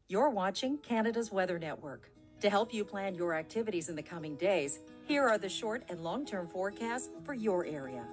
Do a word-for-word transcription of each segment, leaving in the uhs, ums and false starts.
You're watching Canada's Weather Network. To help you plan your activities in the coming days, here are the short and long-term forecasts for your area.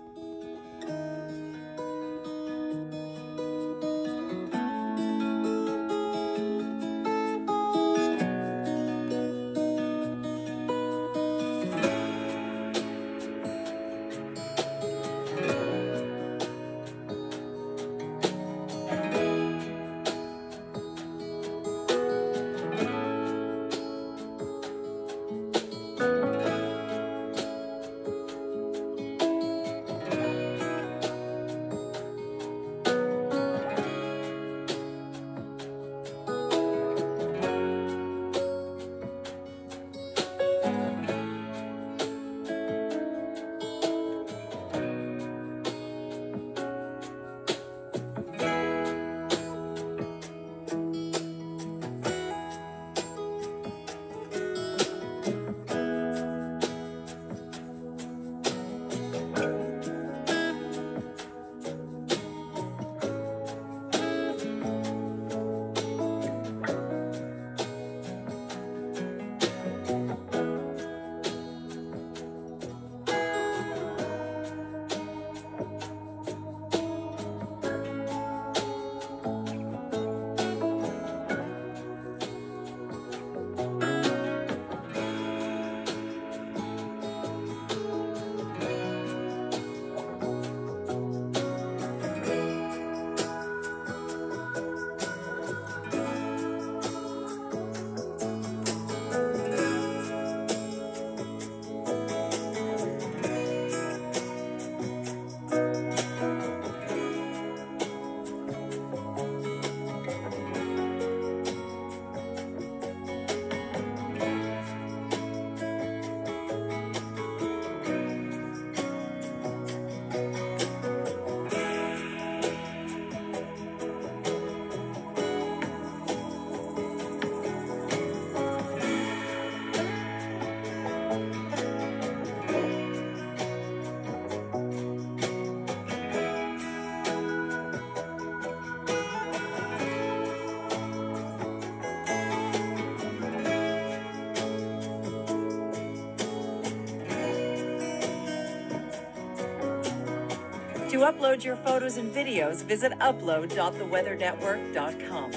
To upload your photos and videos, visit upload dot the weather network dot com.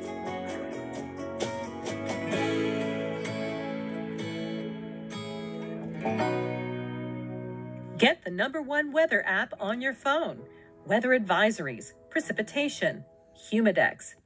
Get the number one weather app on your phone. Weather advisories, precipitation, humidex,